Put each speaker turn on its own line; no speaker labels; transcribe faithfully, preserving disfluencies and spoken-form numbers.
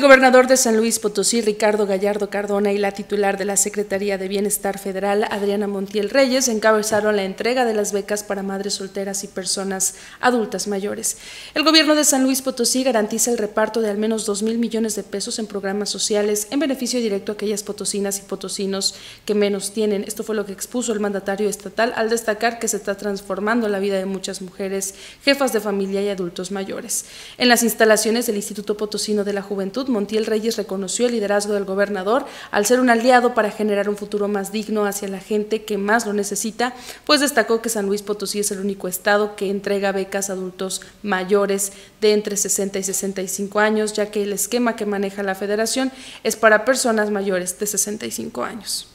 gobernador de San Luis Potosí, Ricardo Gallardo Cardona, y la titular de la Secretaría de Bienestar Federal, Adriana Montiel Reyes, encabezaron la entrega de las becas para madres solteras y personas adultas mayores. El gobierno de San Luis Potosí garantiza el reparto de al menos dos mil millones de pesos en programas sociales en beneficio directo a aquellas potosinas y potosinos que menos tienen. Esto fue lo que expuso el mandatario estatal al destacar que se está transformando la vida de muchas mujeres, jefas de familia y adultos mayores. En las instalaciones del Instituto Potosino de la Juventud, Montiel Reyes reconoció el liderazgo del gobernador al ser un aliado para generar un futuro más digno hacia la gente que más lo necesita, pues destacó que San Luis Potosí es el único estado que entrega becas a adultos mayores de entre sesenta y sesenta y cinco años, ya que el esquema que maneja la federación es para personas mayores de sesenta y cinco años.